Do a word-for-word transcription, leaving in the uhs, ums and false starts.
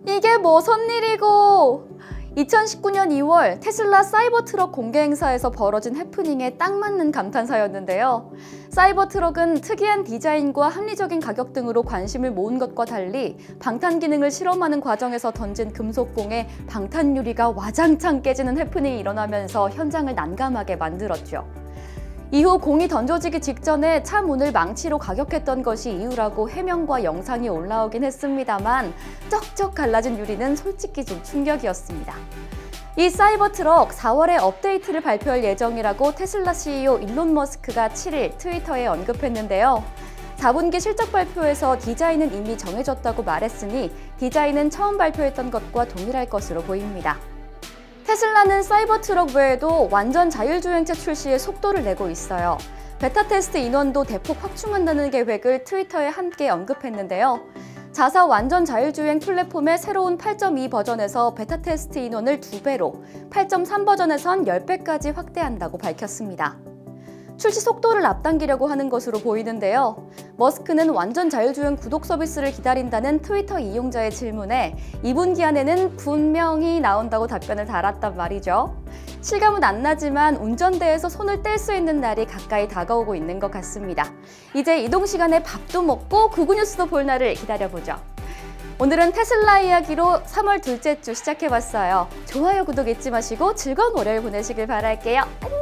이게 무슨 일이고? 이천십구 년 이월 테슬라 사이버트럭 공개 행사에서 벌어진 해프닝에 딱 맞는 감탄사였는데요. 사이버트럭은 특이한 디자인과 합리적인 가격 등으로 관심을 모은 것과 달리 방탄 기능을 실험하는 과정에서 던진 금속봉에 방탄 유리가 와장창 깨지는 해프닝이 일어나면서 현장을 난감하게 만들었죠. 이후 공이 던져지기 직전에 차 문을 망치로 가격했던 것이 이유라고 해명과 영상이 올라오긴 했습니다만 쩍쩍 갈라진 유리는 솔직히 좀 충격이었습니다. 이 사이버트럭 사월에 업데이트를 발표할 예정이라고 테슬라 씨이오 일론 머스크가 칠일 트위터에 언급했는데요. 사 분기 실적 발표에서 디자인은 이미 정해졌다고 말했으니 디자인은 처음 발표했던 것과 동일할 것으로 보입니다. 테슬라는 사이버트럭 외에도 완전 자율주행차 출시에 속도를 내고 있어요. 베타 테스트 인원도 대폭 확충한다는 계획을 트위터에 함께 언급했는데요. 자사 완전 자율주행 플랫폼의 새로운 팔 점 이 버전에서 베타 테스트 인원을 두 배로, 팔 점 삼 버전에선 십 배까지 확대한다고 밝혔습니다. 출시 속도를 앞당기려고 하는 것으로 보이는데요. 머스크는 완전 자율주행 구독 서비스를 기다린다는 트위터 이용자의 질문에 이 분기 안에는 분명히 나온다고 답변을 달았단 말이죠. 실감은 안 나지만 운전대에서 손을 뗄 수 있는 날이 가까이 다가오고 있는 것 같습니다. 이제 이동 시간에 밥도 먹고 구글 뉴스도 볼 날을 기다려보죠. 오늘은 테슬라 이야기로 삼월 둘째 주 시작해봤어요. 좋아요, 구독 잊지 마시고 즐거운 월요일 보내시길 바랄게요. 안녕!